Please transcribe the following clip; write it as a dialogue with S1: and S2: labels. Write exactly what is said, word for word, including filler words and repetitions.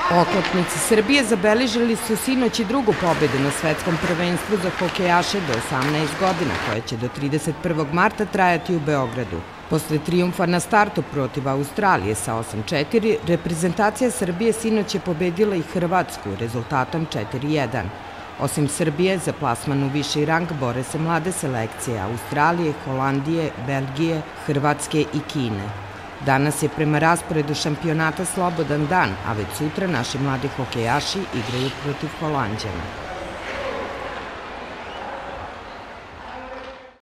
S1: Oklopnici Srbije zabeležili su sinoć i drugu pobedu na svetskom prvenstvu za hokejaše do osamnaest godina, koje će do trideset prvog marta trajati u Beogradu. Posle trijumfa na startu protiv Australije sa osam četiri, reprezentacija Srbije sinoć je pobedila i Hrvatsku rezultatom četiri jedan. Osim Srbije, za plasman u viši rang bore se mlade selekcije Australije, Holandije, Belgije, Hrvatske i Kine. Danas je prema rasporedu šampionata slobodan dan, a već sutra naši mladi hokejaši igraju protiv Holanđana.